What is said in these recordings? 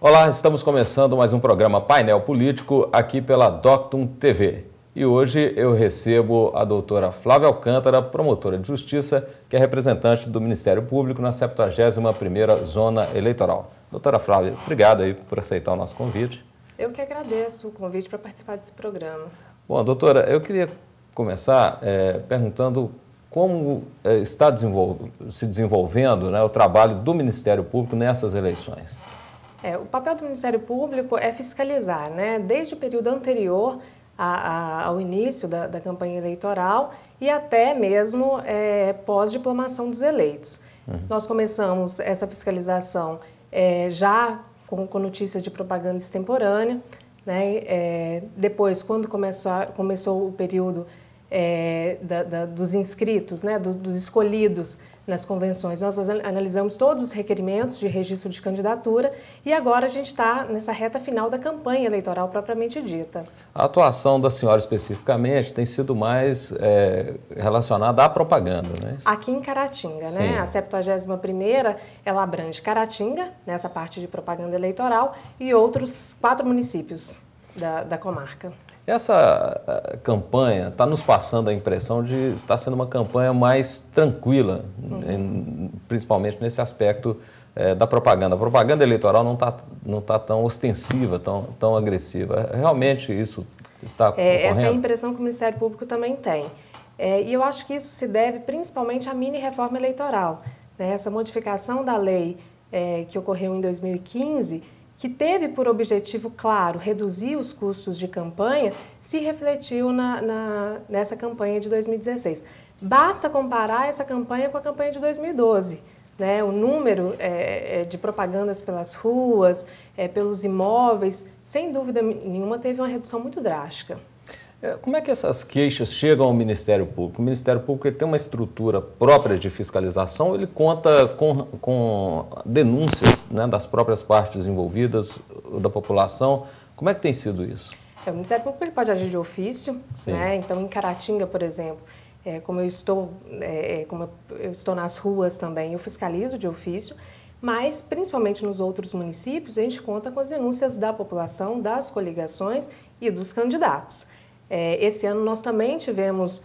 Olá, estamos começando mais um programa Painel Político aqui pela Doctum TV. E hoje eu recebo a doutora Flávia Alcântara, promotora de justiça, que é representante do Ministério Público na 71ª Zona Eleitoral. Doutora Flávia, obrigado aí por aceitar o nosso convite. Eu que agradeço o convite para participar desse programa. Bom, doutora, eu queria começar perguntando como está se desenvolvendo, né, o trabalho do Ministério Público nessas eleições. O papel do Ministério Público é fiscalizar, né, desde o período anterior ao início da campanha eleitoral e até mesmo pós-diplomação dos eleitos. Nós começamos essa fiscalização já com notícias de propaganda extemporânea, né, depois, quando começou o período dos inscritos, né, dos escolhidos nas convenções, nós analisamos todos os requerimentos de registro de candidatura e agora a gente está nessa reta final da campanha eleitoral propriamente dita. A atuação da senhora especificamente tem sido mais relacionada à propaganda, né? Aqui em Caratinga, né? A 71ª, ela abrange Caratinga, nessa parte de propaganda eleitoral, e outros 4 municípios da comarca. Essa campanha está nos passando a impressão de estar sendo uma campanha mais tranquila, principalmente nesse aspecto da propaganda. A propaganda eleitoral não tá tão ostensiva, tão agressiva. Realmente isso está ocorrendo? Essa é a impressão que o Ministério Público também tem. E eu acho que isso se deve principalmente à mini-reforma eleitoral, né? Essa modificação da lei que ocorreu em 2015, que teve por objetivo, claro, reduzir os custos de campanha, se refletiu nessa campanha de 2016. Basta comparar essa campanha com a campanha de 2012. Né? O número de propagandas pelas ruas, pelos imóveis, sem dúvida nenhuma, teve uma redução muito drástica. Como é que essas queixas chegam ao Ministério Público? O Ministério Público ele tem uma estrutura própria de fiscalização, ele conta com denúncias, né, das próprias partes envolvidas, da população. Como é que tem sido isso? O Ministério Público ele pode agir de ofício, né? Então, em Caratinga, por exemplo, como eu estou nas ruas também, eu fiscalizo de ofício, mas, principalmente nos outros municípios, a gente conta com as denúncias da população, das coligações e dos candidatos. Esse ano nós também tivemos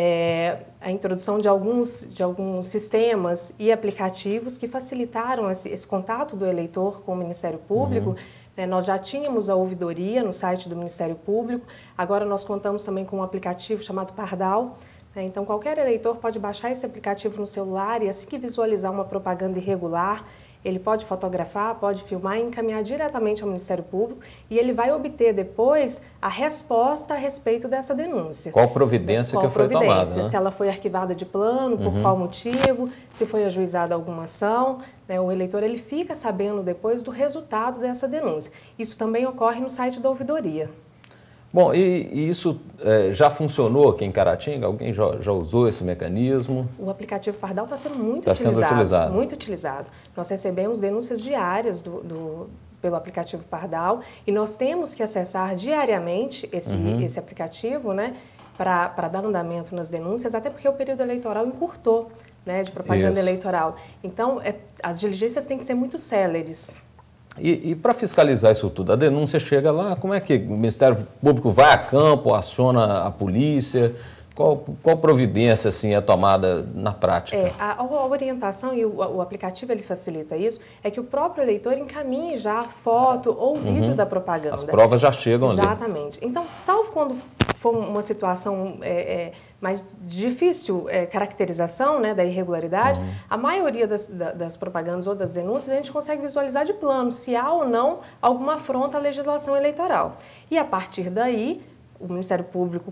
a introdução de alguns sistemas e aplicativos que facilitaram esse contato do eleitor com o Ministério Público. Nós já tínhamos a ouvidoria no site do Ministério Público, agora nós contamos também com um aplicativo chamado Pardal. Então, qualquer eleitor pode baixar esse aplicativo no celular e, assim que visualizar uma propaganda irregular, ele pode fotografar, pode filmar e encaminhar diretamente ao Ministério Público e ele vai obter depois a resposta a respeito dessa denúncia. Qual providência que foi tomada, né? Se ela foi arquivada de plano, por qual motivo, se foi ajuizada alguma ação, né? O eleitor ele fica sabendo depois do resultado dessa denúncia. Isso também ocorre no site da ouvidoria. Bom, e isso já funcionou aqui em Caratinga? Alguém já usou esse mecanismo? O aplicativo Pardal está sendo muito utilizado. Muito utilizado. Nós recebemos denúncias diárias pelo aplicativo Pardal e nós temos que acessar diariamente esse aplicativo, né, para dar andamento nas denúncias, até porque o período eleitoral encurtou, né, de propaganda eleitoral. Então, as diligências têm que ser muito céleres. E para fiscalizar isso tudo, a denúncia chega lá, como é que o Ministério Público vai a campo, aciona a polícia? Qual providência assim, é tomada na prática? A orientação e o aplicativo ele facilita isso, é que o próprio eleitor encaminhe já foto ou vídeo da propaganda. As provas já chegam ali. Exatamente. Então, salvo quando for uma situação mais difícil caracterização, né, da irregularidade, a maioria das propagandas ou das denúncias a gente consegue visualizar de plano se há ou não alguma afronta à legislação eleitoral. E a partir daí, ao Ministério Público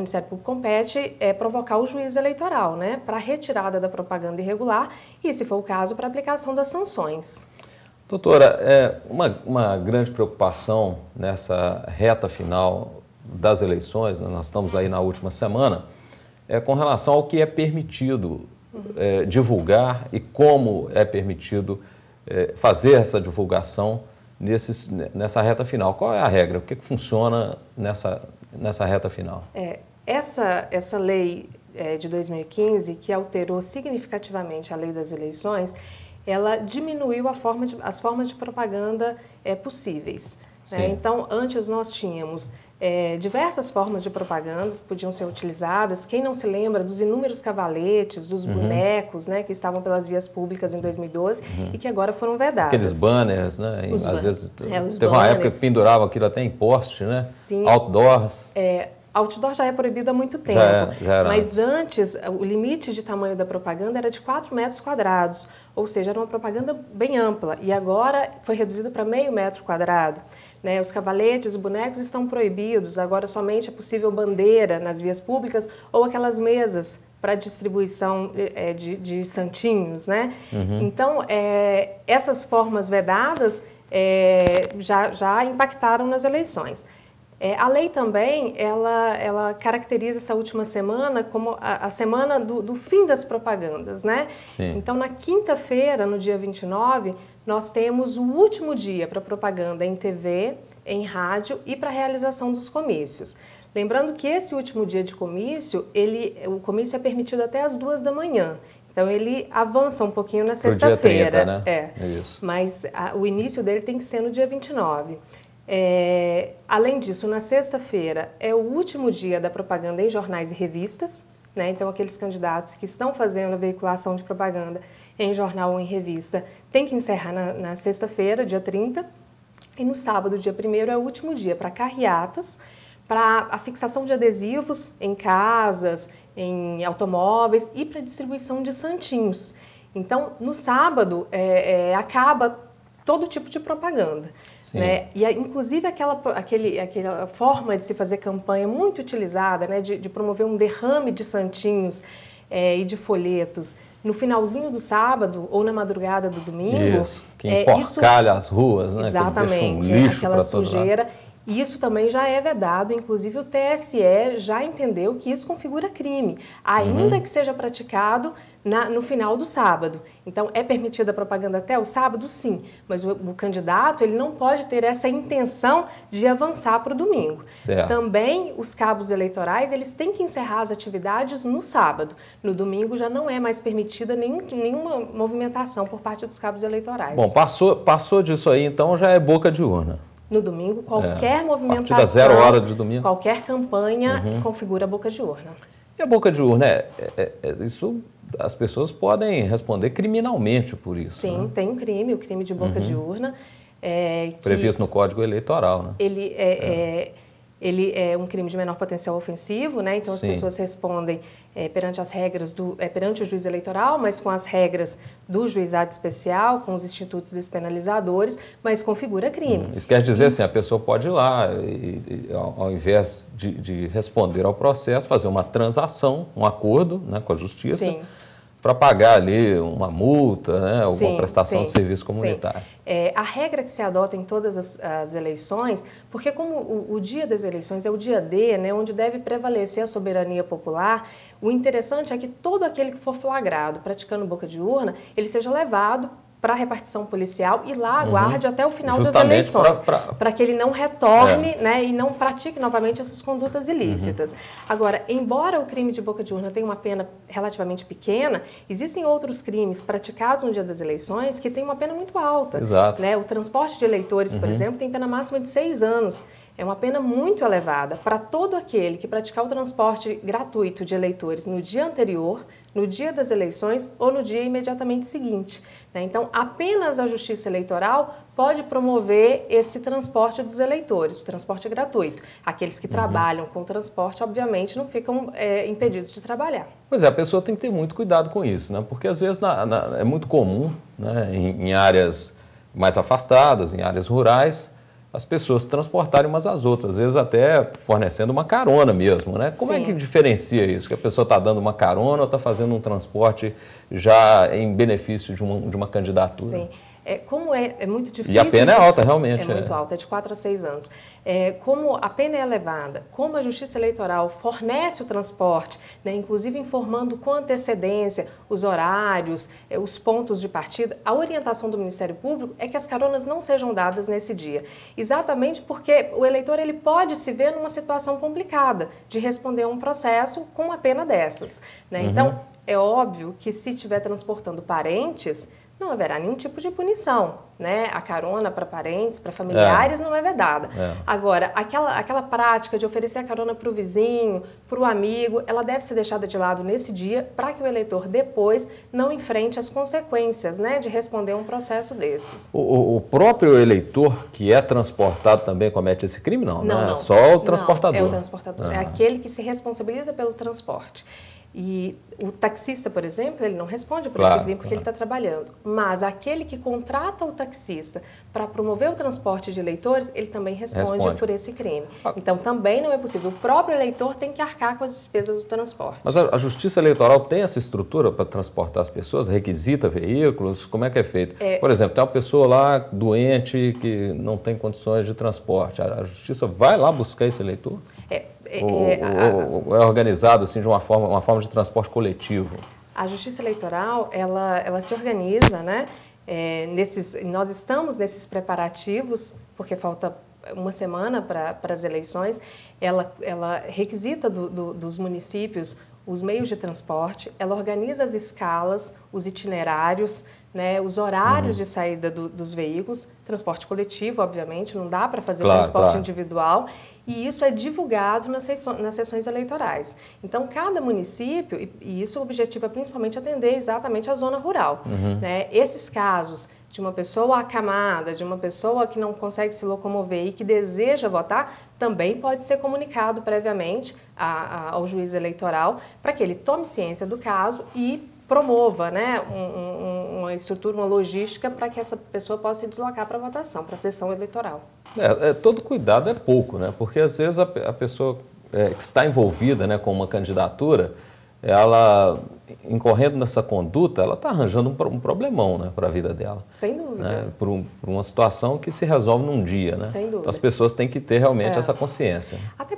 compete provocar o juiz eleitoral, né, para a retirada da propaganda irregular e, se for o caso, para a aplicação das sanções. Doutora, uma grande preocupação nessa reta final das eleições, né, nós estamos aí na última semana, com relação ao que é permitido divulgar e como é permitido fazer essa divulgação nessa reta final. Qual é a regra? O que funciona nessa reta final? Essa lei de 2015, que alterou significativamente a lei das eleições, ela diminuiu as formas de propaganda possíveis. Né? Então, antes nós tínhamos diversas formas de propaganda que podiam ser utilizadas. Quem não se lembra dos inúmeros cavaletes, dos bonecos, né, que estavam pelas vias públicas em 2012 e que agora foram vedados. Aqueles banners, né? Às vezes teve uma época que penduravam aquilo até em poste, né? Sim. Outdoors. Outdoor já é proibido há muito tempo, já era mas antes o limite de tamanho da propaganda era de 4 metros quadrados, ou seja, era uma propaganda bem ampla, e agora foi reduzido para meio metro quadrado. Né? Os cavaletes, os bonecos estão proibidos, agora somente é possível bandeira nas vias públicas ou aquelas mesas para distribuição de santinhos. Né? Então, essas formas vedadas já impactaram nas eleições. A lei também, ela caracteriza essa última semana como a semana do fim das propagandas, né? Sim. Então, na quinta-feira, no dia 29, nós temos o último dia para propaganda em TV, em rádio e para a realização dos comícios. Lembrando que esse último dia de comício, o comício é permitido até às 2 da manhã. Então, ele avança um pouquinho na sexta-feira. Né? Isso. Mas o início dele tem que ser no dia 29. Além disso, na sexta-feira é o último dia da propaganda em jornais e revistas, né? Então aqueles candidatos que estão fazendo a veiculação de propaganda em jornal ou em revista têm que encerrar na sexta-feira, dia 30, e no sábado, dia 1º, é o último dia para carreatas, para a fixação de adesivos em casas, em automóveis e para distribuição de santinhos. Então, no sábado, acaba todo tipo de propaganda. Né? E, inclusive, aquela forma de se fazer campanha muito utilizada, né? de promover um derrame de santinhos e de folhetos no finalzinho do sábado ou na madrugada do domingo. Isso, que emporcalha as ruas, né? Exatamente, que deixa um lixo aquela todo sujeira. lado. E isso também já é vedado, inclusive o TSE já entendeu que isso configura crime, ainda que seja praticado no final do sábado. Então, é permitida a propaganda até o sábado? Sim, mas o candidato ele não pode ter essa intenção de avançar para o domingo. Certo. Também, os cabos eleitorais, eles têm que encerrar as atividades no sábado. No domingo já não é mais permitida nenhuma movimentação por parte dos cabos eleitorais. Bom, passou disso aí, então já é boca de urna. No domingo, qualquer movimentação, a partir da 0 hora de domingo, qualquer campanha configura a boca de urna. E a boca de urna, isso as pessoas podem responder criminalmente por isso. Sim, né? tem um crime, o crime de boca de urna. Previsto no Código Eleitoral, né? Ele é um crime de menor potencial ofensivo, né? Então as pessoas respondem perante as regras perante o juiz eleitoral, mas com as regras do juizado especial, com os institutos despenalizadores, mas configura crime. Isso quer dizer assim, a pessoa pode ir lá e ao invés de responder ao processo, fazer uma transação, um acordo, né, com a justiça, para pagar ali uma multa, né, alguma prestação de serviço comunitário. A regra que se adota em todas as eleições, porque como o dia das eleições é o dia D, né, onde deve prevalecer a soberania popular, o interessante é que todo aquele que for flagrado praticando boca de urna, ele seja levado para a repartição policial e lá aguarde até o final das eleições, para que ele não retorne né, e não pratique novamente essas condutas ilícitas. Agora, embora o crime de boca de urna tenha uma pena relativamente pequena, existem outros crimes praticados no dia das eleições que têm uma pena muito alta. Exato. Né? O transporte de eleitores, por exemplo, tem pena máxima de 6 anos. É uma pena muito elevada para todo aquele que praticar o transporte gratuito de eleitores no dia anterior, no dia das eleições ou no dia imediatamente seguinte. Então, apenas a Justiça Eleitoral pode promover esse transporte dos eleitores, o transporte gratuito. Aqueles que trabalham com transporte, obviamente, não ficam impedidos de trabalhar. Pois é, a pessoa tem que ter muito cuidado com isso, né? Porque às vezes é muito comum, né, em áreas mais afastadas, em áreas rurais, as pessoas se transportarem umas às outras, às vezes até fornecendo uma carona mesmo, né? Como é que diferencia isso? Que a pessoa está dando uma carona ou está fazendo um transporte já em benefício de uma candidatura? Sim. Como é muito difícil... E a pena é alta, realmente. É muito alta, é de 4 a 6 anos. Como a pena é elevada, como a Justiça Eleitoral fornece o transporte, né, inclusive informando com antecedência os horários, os pontos de partida, a orientação do Ministério Público é que as caronas não sejam dadas nesse dia. Exatamente porque o eleitor ele pode se ver numa situação complicada de responder a um processo com uma pena dessas. Né? Então, é óbvio que se estiver transportando parentes, não haverá nenhum tipo de punição, né? A carona para parentes, para familiares não é vedada. Agora, aquela prática de oferecer a carona para o vizinho, para o amigo, ela deve ser deixada de lado nesse dia para que o eleitor depois não enfrente as consequências, né, de responder a um processo desses. O próprio eleitor que é transportado também comete esse crime? Não, né? Só o transportador. Não, é o transportador, é aquele que se responsabiliza pelo transporte. E o taxista, por exemplo, ele não responde por esse crime porque ele está trabalhando. Mas aquele que contrata o taxista para promover o transporte de eleitores, ele também responde por esse crime. Então, também não é possível. O próprio eleitor tem que arcar com as despesas do transporte. Mas a Justiça Eleitoral tem essa estrutura para transportar as pessoas? Requisita veículos? Como é que é feito? Por exemplo, tem uma pessoa lá doente que não tem condições de transporte. A Justiça vai lá buscar esse eleitor? Ou é organizado assim, de uma forma de transporte coletivo? A Justiça Eleitoral, ela se organiza, né? Nós estamos nesses preparativos, porque falta uma semana para as eleições. Ela requisita dos municípios os meios de transporte, ela organiza as escalas, os itinerários, né, os horários de saída dos veículos, transporte coletivo, obviamente, não dá para fazer transporte individual, e isso é divulgado nas sessões eleitorais. Então, cada município, e isso o objetivo é principalmente atender exatamente a zona rural, né? Esses casos de uma pessoa acamada, de uma pessoa que não consegue se locomover e que deseja votar, também pode ser comunicado previamente ao juiz eleitoral para que ele tome ciência do caso e promova, né, uma estrutura, uma logística para que essa pessoa possa se deslocar para a votação, para a sessão eleitoral. Todo cuidado é pouco, né? Porque às vezes a pessoa que está envolvida, né, com uma candidatura, ela, incorrendo nessa conduta, ela está arranjando um problemão, né, para a vida dela. Sem dúvida. Né? Por uma situação que se resolve num dia, né? Sem dúvida. Então as pessoas têm que ter realmente essa consciência. Até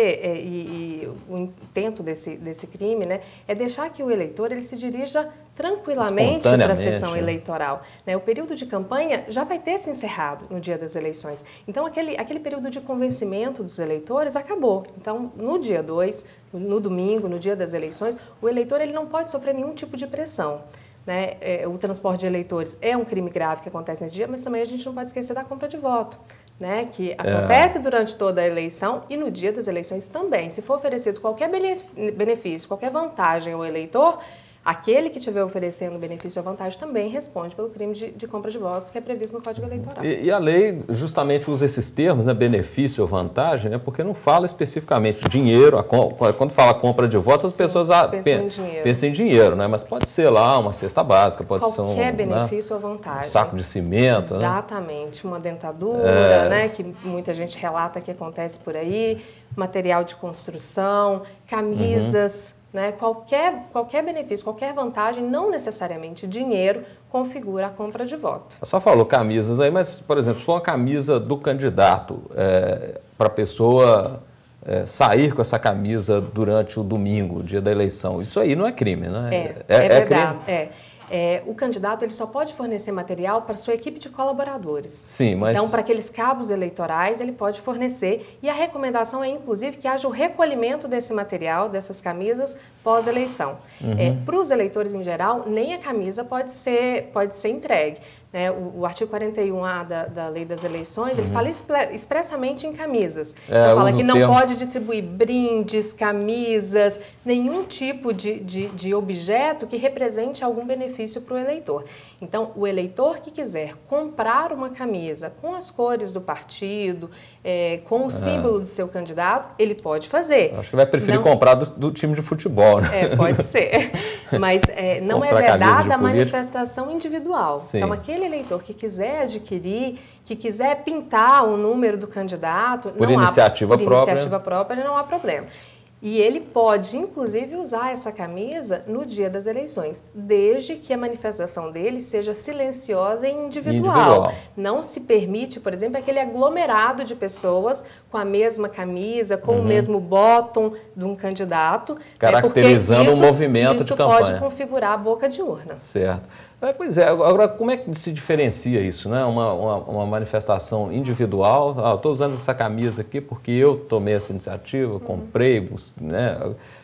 porque, o intento desse crime, né, é deixar que o eleitor ele se dirija tranquilamente para a sessão eleitoral. Né? O período de campanha já vai ter se encerrado no dia das eleições. Então, aquele período de convencimento dos eleitores acabou. Então, no dia 2, no domingo, no dia das eleições, o eleitor ele não pode sofrer nenhum tipo de pressão. Né? O transporte de eleitores é um crime grave que acontece nesse dia, mas também a gente não pode esquecer da compra de voto, né? Que acontece durante toda a eleição e no dia das eleições também. Se for oferecido qualquer benefício, qualquer vantagem ao eleitor, aquele que estiver oferecendo benefício ou vantagem também responde pelo crime de compra de votos que é previsto no Código Eleitoral. E a lei justamente usa esses termos, né, benefício ou vantagem, né, porque não fala especificamente dinheiro. Quando fala compra de votos, as pessoas pensam em dinheiro, né, mas pode ser lá uma cesta básica, pode ser qualquer benefício ou vantagem. Um saco de cimento. Exatamente, né? Uma dentadura, né, que muita gente relata que acontece por aí, material de construção, camisas. Né? Qualquer benefício, qualquer vantagem, não necessariamente dinheiro, configura a compra de voto. Você só falou camisas aí, mas, por exemplo, se for uma camisa do candidato, para a pessoa sair com essa camisa durante o domingo, o dia da eleição, isso aí não é crime, né? É verdade, crime? O candidato ele só pode fornecer material para sua equipe de colaboradores. Sim, mas... Então, para aqueles cabos eleitorais, ele pode fornecer. E a recomendação é, inclusive, que haja o recolhimento desse material, dessas camisas, pós-eleição. Para os eleitores em geral, nem a camisa pode ser entregue. Né? O artigo 41A da Lei das Eleições, ele fala expressamente em camisas. Então, fala que não pode distribuir brindes, camisas, nenhum tipo de objeto que represente algum benefício para o eleitor. Então, o eleitor que quiser comprar uma camisa com as cores do partido, com o símbolo do seu candidato, ele pode fazer. Acho que vai preferir comprar do time de futebol, né? Pode ser. Mas não é vedada a manifestação individual. Sim. Então, aquele eleitor que quiser adquirir, que quiser pintar o número do candidato... Por iniciativa própria, não há problema. E ele pode, inclusive, usar essa camisa no dia das eleições, desde que a manifestação dele seja silenciosa e individual. Não se permite, por exemplo, aquele aglomerado de pessoas com a mesma camisa, com o mesmo bottom de um candidato. Caracterizando um movimento de campanha. Isso pode configurar a boca de urna. Certo. Pois é, agora como é que se diferencia isso, né? Uma manifestação individual, estou usando essa camisa aqui porque eu tomei essa iniciativa, comprei, né?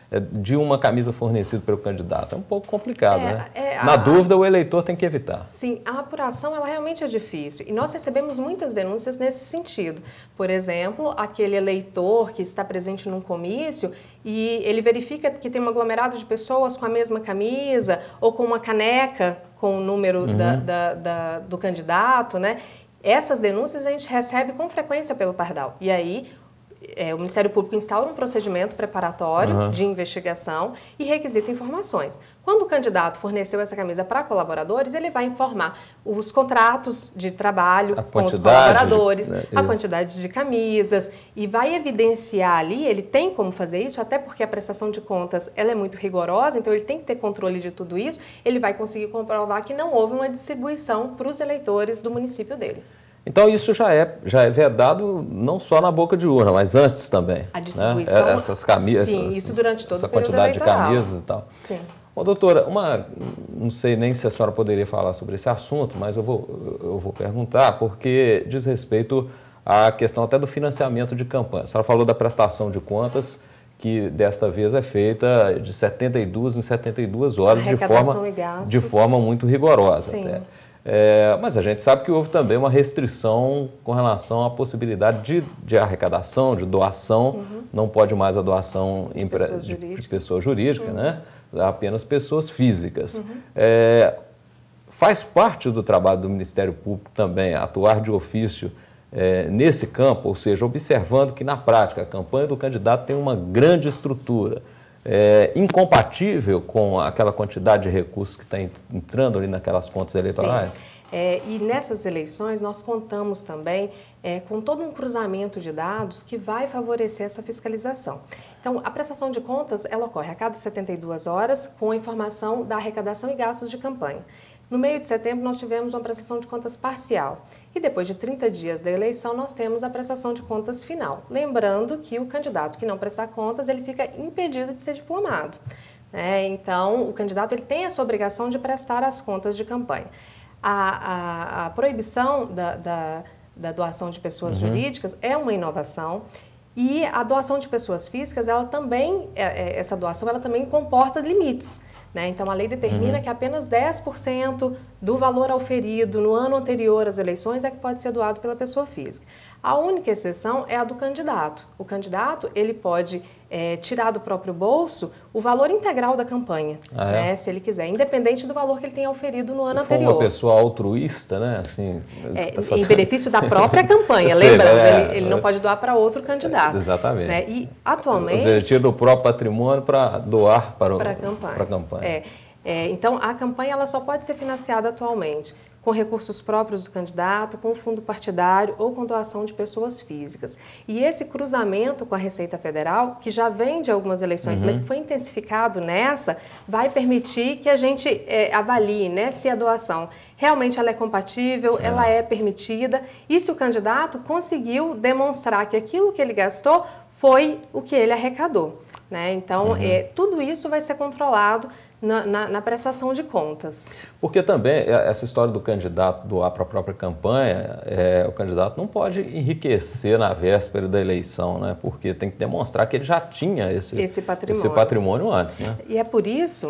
de uma camisa fornecida pelo candidato. É um pouco complicado, né? Na dúvida, o eleitor tem que evitar. Sim, a apuração ela realmente é difícil e nós recebemos muitas denúncias nesse sentido. Por exemplo, aquele eleitor que está presente num comício e ele verifica que tem um aglomerado de pessoas com a mesma camisa ou com uma caneca com o número do candidato, né? Essas denúncias a gente recebe com frequência pelo Pardal. E aí o Ministério Público instaura um procedimento preparatório de investigação e requisita informações. Quando o candidato forneceu essa camisa para colaboradores, ele vai informar os contratos de trabalho com os colaboradores, a quantidade de camisas e vai evidenciar ali, ele tem como fazer isso, até porque a prestação de contas ela é muito rigorosa, então ele tem que ter controle de tudo isso, ele vai conseguir comprovar que não houve uma distribuição para os eleitores do município dele. Então isso já é vedado não só na boca de urna, mas antes também. A distribuição, né? Essas camisas, sim, isso durante todo essa o período quantidade eleitoral. de camisas e tal. Sim. Ô, doutora, não sei nem se a senhora poderia falar sobre esse assunto, mas eu vou perguntar, porque diz respeito à questão até do financiamento de campanha. A senhora falou da prestação de contas, que desta vez é feita de 72 em 72 horas, de forma muito rigorosa. Sim. Até. Mas a gente sabe que houve também uma restrição com relação à possibilidade de arrecadação, de doação. Não pode mais a doação de pessoa jurídica, né? Apenas pessoas físicas. Faz parte do trabalho do Ministério Público também atuar de ofício nesse campo, ou seja, observando que na prática a campanha do candidato tem uma grande estrutura, incompatível com aquela quantidade de recursos que está entrando ali naquelas contas eleitorais? Sim. E nessas eleições nós contamos também com todo um cruzamento de dados que vai favorecer essa fiscalização. Então, a prestação de contas ela ocorre a cada 72 horas com a informação da arrecadação e gastos de campanha. No meio de setembro, nós tivemos uma prestação de contas parcial e depois de 30 dias da eleição, nós temos a prestação de contas final. Lembrando que o candidato que não prestar contas, ele fica impedido de ser diplomado. Então, o candidato ele tem essa obrigação de prestar as contas de campanha. A proibição da doação de pessoas jurídicas é uma inovação. E a doação de pessoas físicas, ela também, essa doação ela também comporta limites. Então, a lei determina que apenas 10% do valor auferido no ano anterior às eleições é que pode ser doado pela pessoa física. A única exceção é a do candidato. O candidato ele pode tirar do próprio bolso o valor integral da campanha, se ele quiser, independente do valor que ele tenha auferido no ano anterior. Se for uma pessoa altruísta, né? Assim, em benefício da própria campanha, lembrando, ele não pode doar para outro candidato. Exatamente. E atualmente... Ou seja, ele tira do próprio patrimônio para doar para a campanha. Então, a campanha ela só pode ser financiada atualmente com recursos próprios do candidato, com fundo partidário ou com doação de pessoas físicas. E esse cruzamento com a Receita Federal, que já vem de algumas eleições, mas que foi intensificado nessa, vai permitir que a gente avalie se a doação realmente ela é compatível, ela é permitida, e se o candidato conseguiu demonstrar que aquilo que ele gastou foi o que ele arrecadou. Então, tudo isso vai ser controlado na prestação de contas. Porque também essa história do candidato doar para a própria campanha, o candidato não pode enriquecer na véspera da eleição, né? Porque tem que demonstrar que ele já tinha esse patrimônio antes, né? E é por isso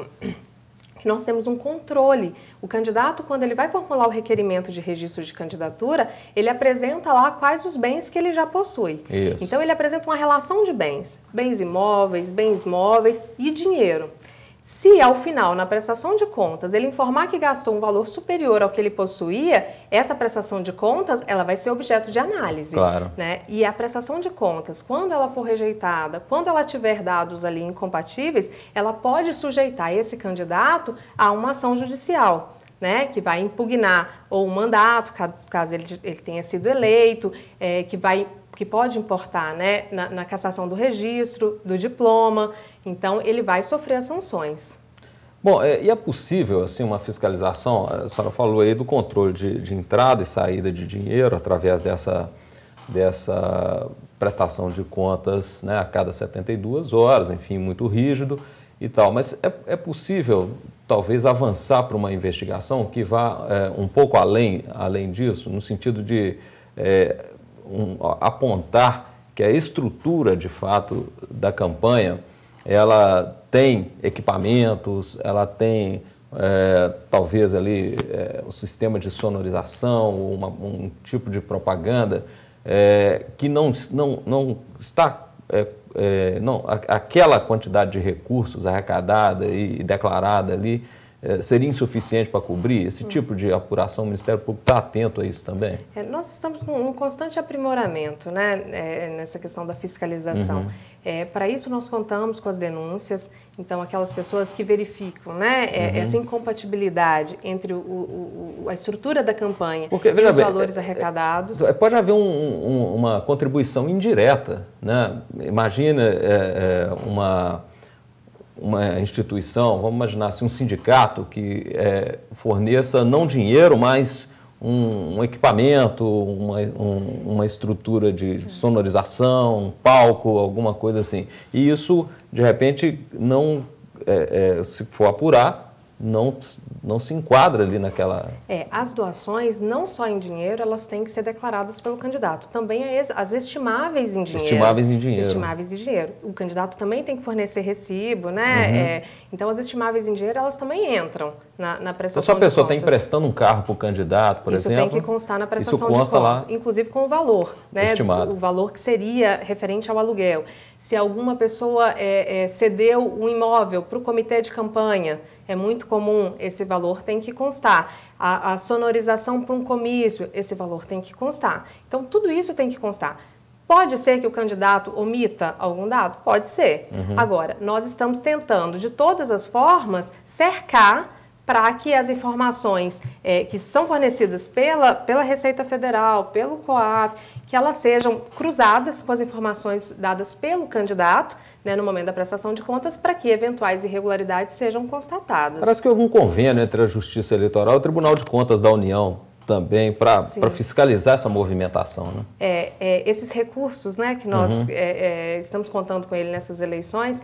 que nós temos um controle. O candidato, quando ele vai formular o requerimento de registro de candidatura, ele apresenta lá quais os bens que ele já possui. Isso. Então, ele apresenta uma relação de bens imóveis, bens móveis e dinheiro. Se, ao final, na prestação de contas, ele informar que gastou um valor superior ao que ele possuía, essa prestação de contas ela vai ser objeto de análise. Claro. E a prestação de contas, quando ela for rejeitada, quando ela tiver dados ali incompatíveis, ela pode sujeitar esse candidato a uma ação judicial. Que vai impugnar ou o mandato, caso ele tenha sido eleito, que pode importar na cassação do registro, do diploma, então ele vai sofrer as sanções. Bom, e é possível assim, uma fiscalização, a senhora falou aí do controle de entrada e saída de dinheiro através dessa prestação de contas a cada 72 horas, enfim, muito rígido e tal, mas é possível talvez avançar para uma investigação que vá um pouco além disso, no sentido de apontar que a estrutura, de fato, da campanha ela tem equipamentos, ela tem talvez ali um sistema de sonorização, um tipo de propaganda que não está... aquela quantidade de recursos arrecadada e declarada ali seria insuficiente para cobrir esse tipo de apuração? O Ministério Público está atento a isso também? Nós estamos num constante aprimoramento, né, nessa questão da fiscalização. Para isso nós contamos com as denúncias, então aquelas pessoas que verificam, né, essa incompatibilidade entre a estrutura da campanha e os valores arrecadados. Pode haver uma contribuição indireta, né? Imagina uma instituição, vamos imaginar assim, um sindicato que forneça não dinheiro, mas um equipamento, uma estrutura de sonorização, um palco, alguma coisa assim. E isso, de repente, não, se for apurar, não se enquadra ali naquela... As doações, não só em dinheiro, elas têm que ser declaradas pelo candidato. Também as estimáveis em dinheiro. Estimáveis em dinheiro. Estimáveis em dinheiro. O candidato também tem que fornecer recibo, né? Então, as estimáveis em dinheiro, elas também entram na prestação de contas. Se a pessoa está emprestando um carro para o candidato, por exemplo... Isso tem que constar na prestação de contas, lá, inclusive com o valor, né? Estimado. O valor que seria referente ao aluguel. Se alguma pessoa cedeu um imóvel para o comitê de campanha, é muito comum, esse valor tem que constar. A sonorização para um comício, esse valor tem que constar. Então, tudo isso tem que constar. Pode ser que o candidato omita algum dado? Pode ser. Agora, nós estamos tentando, de todas as formas, cercar para que as informações que são fornecidas pela Receita Federal, pelo COAF, que elas sejam cruzadas com as informações dadas pelo candidato, né, no momento da prestação de contas, para que eventuais irregularidades sejam constatadas. Parece que houve um convênio entre a Justiça Eleitoral e o Tribunal de Contas da União também para fiscalizar essa movimentação, né? Esses recursos, né, que nós estamos contando com ele nessas eleições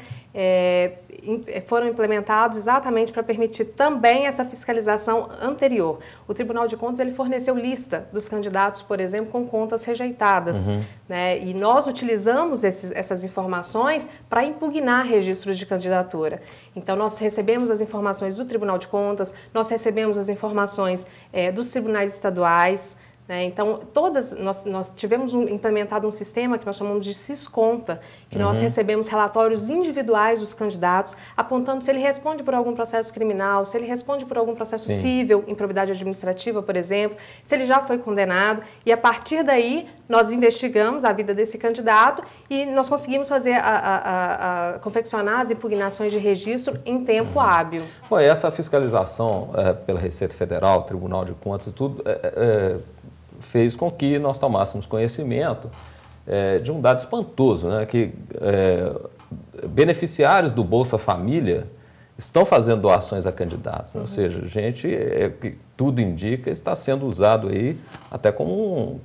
foram implementados exatamente para permitir também essa fiscalização anterior. O Tribunal de Contas ele forneceu lista dos candidatos, por exemplo, com contas rejeitadas, né? E nós utilizamos essas informações para impugnar registros de candidatura. Então, nós recebemos as informações do Tribunal de Contas, nós recebemos as informações dos tribunais estaduais, né? Então, nós tivemos implementado um sistema que nós chamamos de Sisconta, que nós recebemos relatórios individuais dos candidatos, apontando se ele responde por algum processo criminal, se ele responde por algum processo civil, improbidade administrativa, por exemplo, se ele já foi condenado, e a partir daí nós investigamos a vida desse candidato e nós conseguimos fazer confeccionar as impugnações de registro em tempo hábil. Bom, essa fiscalização pela Receita Federal, Tribunal de Contas e tudo, fez com que nós tomássemos conhecimento de um dado espantoso, né? Que beneficiários do Bolsa Família estão fazendo doações a candidatos, né? Ou seja, gente que tudo indica está sendo usado aí até como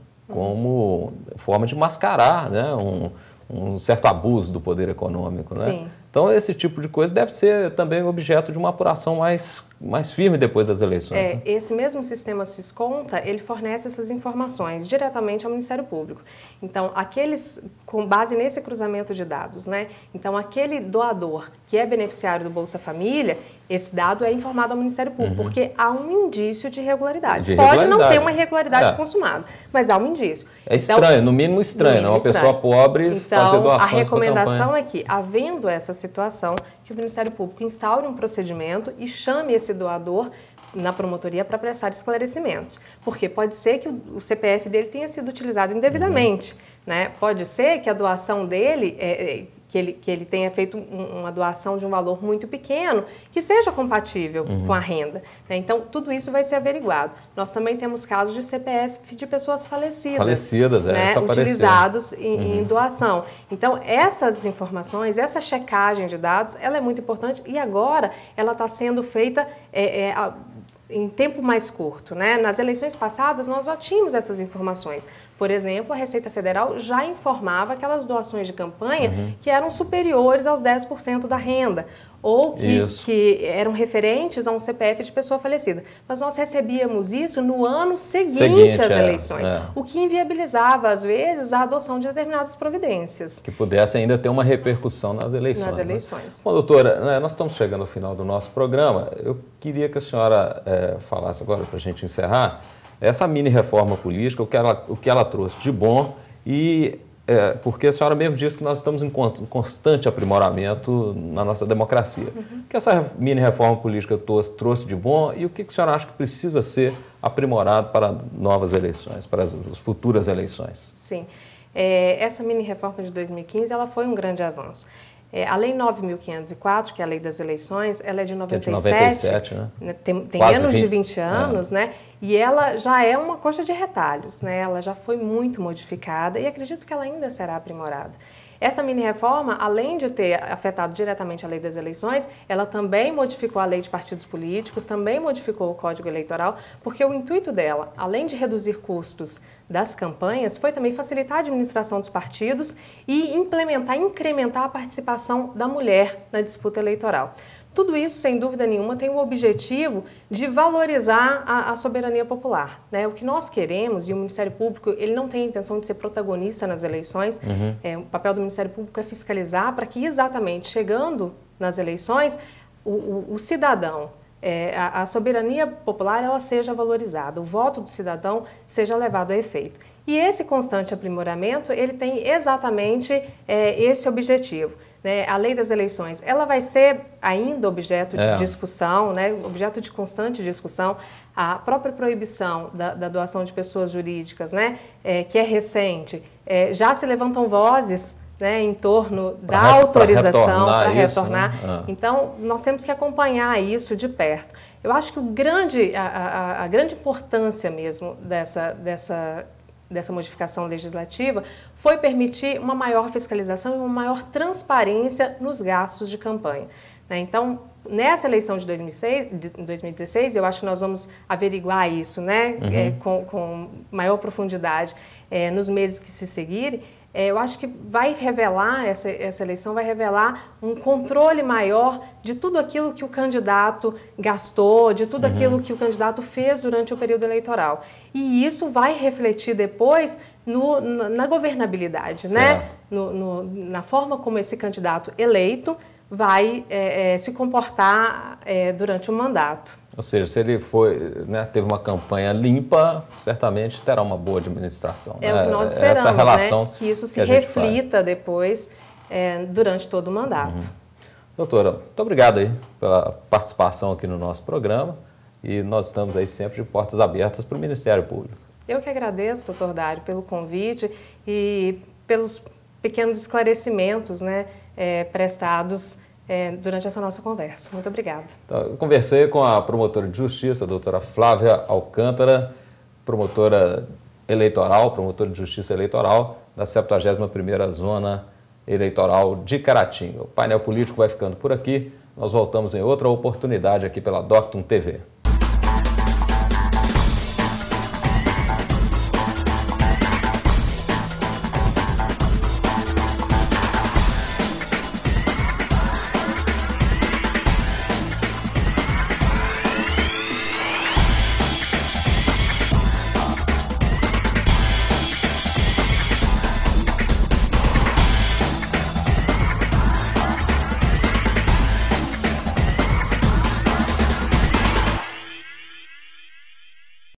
forma de mascarar, né? Um certo abuso do poder econômico, né? Sim. Então, esse tipo de coisa deve ser também objeto de uma apuração mais firme depois das eleições. Né? Esse mesmo sistema Sisconta, ele fornece essas informações diretamente ao Ministério Público. Então, com base nesse cruzamento de dados, né? Então, aquele doador que é beneficiário do Bolsa Família, esse dado é informado ao Ministério Público, porque há um indício de irregularidade. Pode não ter uma irregularidade consumada, mas há um indício. É estranho, no mínimo estranho, né? Uma pessoa pobre fazer doações para a campanha. Então, a recomendação é que, havendo essa situação, que o Ministério Público instaure um procedimento e chame esse doador na promotoria para prestar esclarecimentos. Porque pode ser que o CPF dele tenha sido utilizado indevidamente, né? Pode ser que a doação dele, que ele tenha feito uma doação de um valor muito pequeno, que seja compatível com a renda, né? Então, tudo isso vai ser averiguado. Nós também temos casos de CPF de pessoas falecidas, né? Utilizados em doação. Então, essas informações, essa checagem de dados, ela é muito importante e agora ela está sendo feita em tempo mais curto, né? Nas eleições passadas, nós já tínhamos essas informações. Por exemplo, a Receita Federal já informava aquelas doações de campanha que eram superiores aos 10% da renda. ou que eram referentes a um CPF de pessoa falecida. Mas nós recebíamos isso no ano seguinte às eleições, o que inviabilizava, às vezes, a adoção de determinadas providências. Que pudesse ainda ter uma repercussão nas eleições. Nas eleições. Bom, doutora, nós estamos chegando ao final do nosso programa. Eu queria que a senhora falasse agora, para a gente encerrar, essa mini-reforma política, o que ela trouxe de bom e... porque a senhora mesmo disse que nós estamos em constante aprimoramento na nossa democracia. O que essa mini-reforma política trouxe de bom e o que a senhora acha que precisa ser aprimorado para novas eleições, para as futuras eleições? Sim. Essa mini-reforma de 2015 ela foi um grande avanço. A Lei 9.504, que é a Lei das Eleições, ela é de 97, né? Tem menos de 20 anos, né? E ela já é uma coxa de retalhos, né? Ela já foi muito modificada e acredito que ela ainda será aprimorada. Essa mini-reforma, além de ter afetado diretamente a Lei das Eleições, ela também modificou a Lei de Partidos Políticos, também modificou o Código Eleitoral, porque o intuito dela, além de reduzir custos das campanhas, foi também facilitar a administração dos partidos e incrementar a participação da mulher na disputa eleitoral. Tudo isso, sem dúvida nenhuma, tem o objetivo de valorizar a soberania popular, né? O que nós queremos, e o Ministério Público ele não tem a intenção de ser protagonista nas eleições, o papel do Ministério Público é fiscalizar para que exatamente, chegando nas eleições, o cidadão, a soberania popular ela seja valorizada, o voto do cidadão seja levado a efeito. E esse constante aprimoramento, ele tem exatamente esse objetivo. A Lei das Eleições, ela vai ser ainda objeto de discussão, né? Objeto de constante discussão. A própria proibição da doação de pessoas jurídicas, né? Que é recente, já se levantam vozes, né, em torno da autorização para retornar. Né? Então, nós temos que acompanhar isso de perto. Eu acho que a grande importância mesmo dessa modificação legislativa foi permitir uma maior fiscalização e uma maior transparência nos gastos de campanha. Né? Então, nessa eleição de 2016, eu acho que nós vamos averiguar isso, né, com maior profundidade nos meses que se seguirem. Eu acho que vai revelar, essa eleição vai revelar um controle maior de tudo aquilo que o candidato gastou, de tudo aquilo que o candidato fez durante o período eleitoral. E isso vai refletir depois na governabilidade, né? Na forma como esse candidato eleito vai se comportar durante o mandato. Ou seja, se ele teve uma campanha limpa, certamente terá uma boa administração. É o que nós esperamos, essa relação, né? Que isso se reflita depois durante todo o mandato. Doutora, muito obrigado aí pela participação aqui no nosso programa e nós estamos aí sempre de portas abertas para o Ministério Público. Eu que agradeço, doutor Dário, pelo convite e pelos pequenos esclarecimentos, né, prestados durante essa nossa conversa. Muito obrigada. Então, eu conversei com a promotora de justiça, a doutora Flávia Alcântara, promotora de justiça eleitoral da 71ª Zona Eleitoral de Caratinga. O painel político vai ficando por aqui. Nós voltamos em outra oportunidade aqui pela Doctum TV.